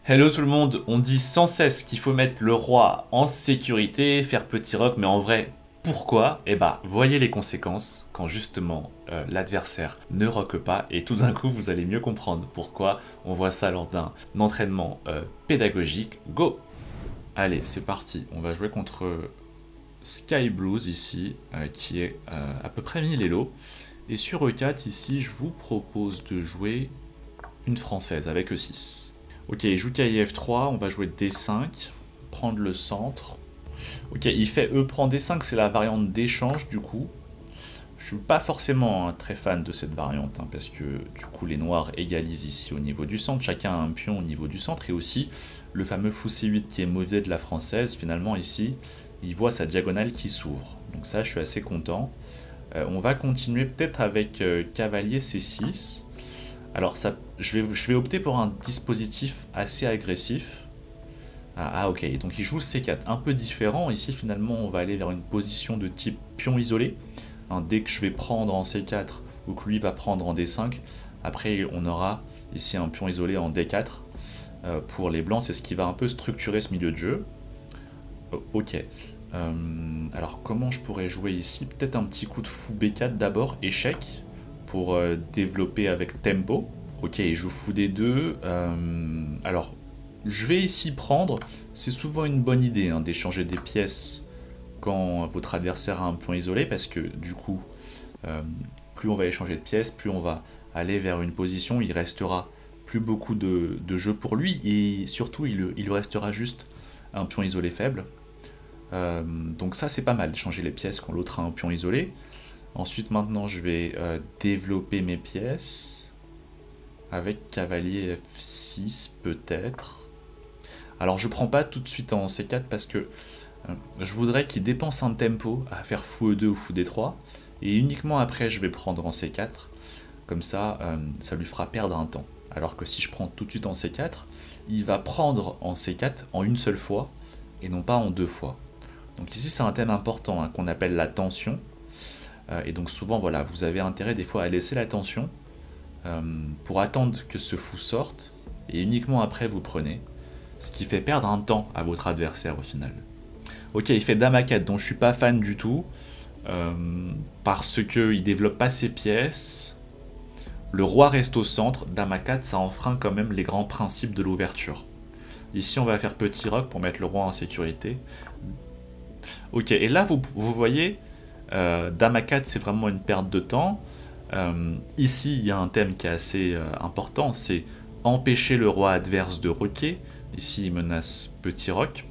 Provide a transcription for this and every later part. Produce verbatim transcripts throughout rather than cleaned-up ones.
Hello tout le monde, on dit sans cesse qu'il faut mettre le roi en sécurité, faire petit roc, mais en vrai, pourquoi? Eh bah, voyez les conséquences quand justement euh, l'adversaire ne roque pas, et tout d'un coup vous allez mieux comprendre pourquoi. On voit ça lors d'un entraînement euh, pédagogique. Go! Allez, c'est parti, on va jouer contre Sky Blues ici, euh, qui est euh, à peu près mille Elo. Et sur E quatre ici, je vous propose de jouer une française avec E six. Ok, il joue K I F trois, on va jouer D cinq, prendre le centre. Ok, il fait E prend D cinq, c'est la variante d'échange du coup. Je suis pas forcément hein, très fan de cette variante, hein, parce que du coup les noirs égalisent ici au niveau du centre, chacun a un pion au niveau du centre, et aussi le fameux fou C huit qui est mauvais de la française, finalement ici, il voit sa diagonale qui s'ouvre. Donc ça, je suis assez content. Euh, on va continuer peut-être avec euh, cavalier C six. Alors ça, je, vais, je vais opter pour un dispositif assez agressif. Ah, ah ok, donc il joue C quatre, un peu différent. Ici finalement on va aller vers une position de type pion isolé. Hein, dès que je vais prendre en C quatre ou que lui va prendre en D cinq, après on aura ici un pion isolé en D quatre. Euh, pour les blancs, c'est ce qui va un peu structurer ce milieu de jeu. Oh, ok. Euh, alors comment je pourrais jouer ici? Peut-être un petit coup de fou B quatre d'abord, échec, pour euh, développer avec tempo. Ok, il joue fou D deux. Euh, alors, je vais ici prendre. C'est souvent une bonne idée hein, d'échanger des pièces quand votre adversaire a un pion isolé, parce que du coup, euh, plus on va échanger de pièces, plus on va aller vers une position où il restera plus beaucoup de, de jeu pour lui, et surtout, il, il lui restera juste un pion isolé faible. Euh, donc ça, c'est pas mal, d'échanger les pièces quand l'autre a un pion isolé. Ensuite, maintenant, je vais euh, développer mes pièces avec cavalier F six peut-être. Alors, je prends pas tout de suite en C quatre parce que euh, je voudrais qu'il dépense un tempo à faire fou E deux ou fou D trois. Et uniquement après, je vais prendre en C quatre. Comme ça, euh, ça lui fera perdre un temps. Alors que si je prends tout de suite en C quatre, il va prendre en C quatre en une seule fois et non pas en deux fois. Donc ici, c'est un thème important hein, qu'on appelle la tension. Et donc souvent, voilà, vous avez intérêt des fois à laisser la tension euh, pour attendre que ce fou sorte, et uniquement après vous prenez, ce qui fait perdre un temps à votre adversaire au final. Ok, il fait dame A quatre, dont je suis pas fan du tout, euh, parce qu'il développe pas ses pièces. Le roi reste au centre, dame A quatre, ça enfreint quand même les grands principes de l'ouverture. Ici, on va faire petit roc pour mettre le roi en sécurité. Ok, et là, vous, vous voyez... Euh, dame A quatre, c'est vraiment une perte de temps. Euh, ici, il y a un thème qui est assez euh, important, c'est empêcher le roi adverse de roquer. Ici, il menace petit roc.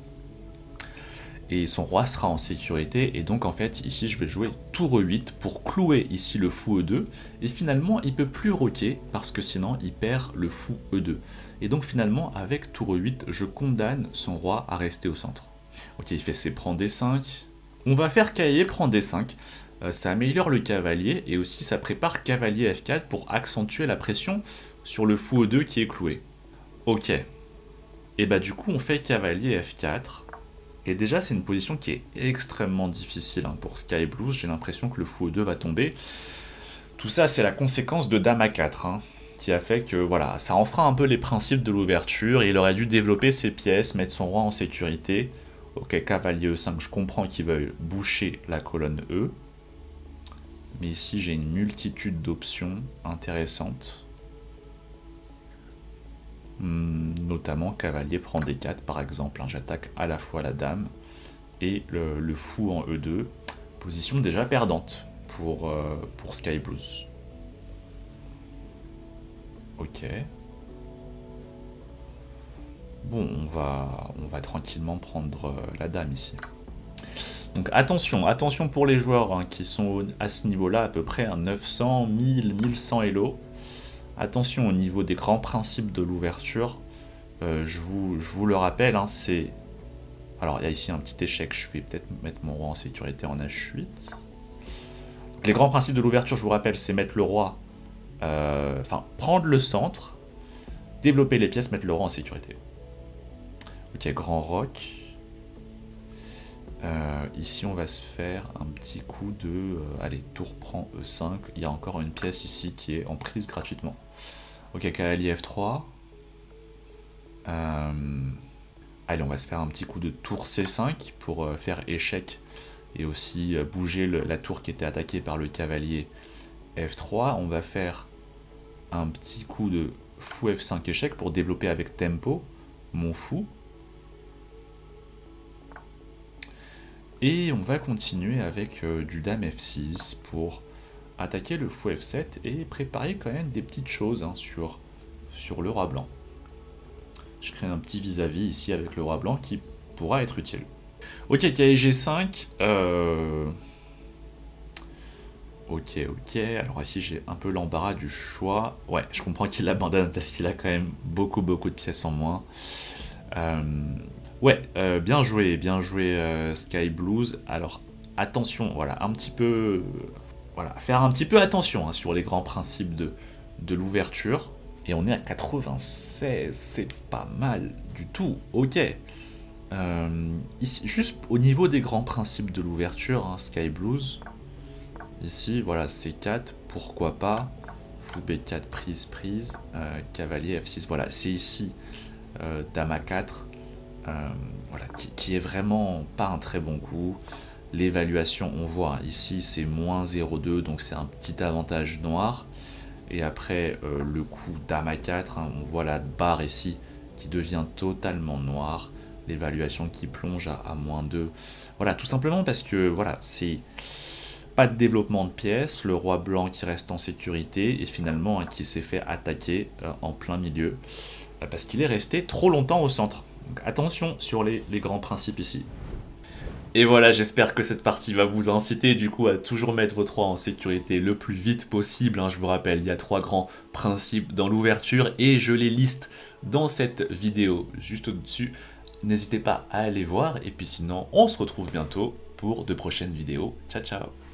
Et son roi sera en sécurité. Et donc, en fait, ici, je vais jouer tour E huit pour clouer ici le fou E deux. Et finalement, il ne peut plus roquer parce que sinon, il perd le fou E deux. Et donc, finalement, avec tour E huit, je condamne son roi à rester au centre. Ok, il fait C prend D cinq. On va faire cavalier prend D cinq, euh, ça améliore le cavalier et aussi ça prépare cavalier F quatre pour accentuer la pression sur le fou E deux qui est cloué. Ok, et bah du coup on fait cavalier F quatre, et déjà c'est une position qui est extrêmement difficile hein, pour Sky Blues, j'ai l'impression que le fou E deux va tomber. Tout ça c'est la conséquence de dame A quatre, hein, qui a fait que voilà, ça enfreint un peu les principes de l'ouverture, et il aurait dû développer ses pièces, mettre son roi en sécurité. Ok, cavalier E cinq, je comprends qu'ils veuillent boucher la colonne E. Mais ici, j'ai une multitude d'options intéressantes. Hum, notamment, cavalier prend D quatre, par exemple. Hein, j'attaque à la fois la dame et le, le fou en E deux. Position déjà perdante pour, euh, pour Sky Blues. Ok. Bon, on va, on va tranquillement prendre euh, la dame ici. Donc attention, attention pour les joueurs hein, qui sont à ce niveau-là, à peu près à neuf cents, mille, mille cent Elo. Attention au niveau des grands principes de l'ouverture. Euh, je, vous, je vous le rappelle, hein, c'est... Alors il y a ici un petit échec, je vais peut-être mettre mon roi en sécurité en H huit. Donc, les grands principes de l'ouverture, je vous rappelle, c'est mettre le roi... Euh, enfin, prendre le centre, développer les pièces, mettre le roi en sécurité. Ok, grand roc. Euh, ici, on va se faire un petit coup de... Euh, allez, tour prend E cinq. Il y a encore une pièce ici qui est en prise gratuitement. Ok, cavalier F trois. Euh... Allez, on va se faire un petit coup de tour C cinq pour euh, faire échec et aussi euh, bouger le, la tour qui était attaquée par le cavalier F trois. On va faire un petit coup de fou F cinq échec pour développer avec tempo mon fou. Et on va continuer avec euh, du dame F six pour attaquer le fou F sept et préparer quand même des petites choses hein, sur, sur le roi blanc. Je crée un petit vis-à-vis ici avec le roi blanc qui pourra être utile. Ok, cavalier G cinq. Euh... Ok, ok. Alors ici, j'ai un peu l'embarras du choix. Ouais, je comprends qu'il abandonne parce qu'il a quand même beaucoup, beaucoup de pièces en moins. Euh... Ouais, euh, bien joué, bien joué euh, Sky Blues. Alors, attention, voilà, un petit peu... Voilà, faire un petit peu attention hein, sur les grands principes de, de l'ouverture. Et on est à quatre-vingt-seize, c'est pas mal du tout, ok. Euh, ici, juste au niveau des grands principes de l'ouverture, hein, Sky Blues, ici, voilà, C quatre, pourquoi pas, fou B quatre, prise, prise, euh, cavalier F six, voilà, c'est ici, euh, dame A quatre, euh, voilà, qui, qui est vraiment pas un très bon coup. L'évaluation, on voit, hein, ici, c'est moins zéro virgule deux, donc c'est un petit avantage noir. Et après euh, le coup dame A quatre, hein, on voit la barre ici qui devient totalement noire. L'évaluation qui plonge à, à moins deux. Voilà, tout simplement parce que voilà, c'est pas de développement de pièces. Le roi blanc qui reste en sécurité et finalement hein, qui s'est fait attaquer euh, en plein milieu. Euh, parce qu'il est resté trop longtemps au centre. Donc attention sur les, les grands principes ici. Et voilà, j'espère que cette partie va vous inciter du coup à toujours mettre votre roi en sécurité le plus vite possible. Hein, je vous rappelle, il y a trois grands principes dans l'ouverture et je les liste dans cette vidéo juste au-dessus. N'hésitez pas à aller voir et puis sinon, on se retrouve bientôt pour de prochaines vidéos. Ciao, ciao!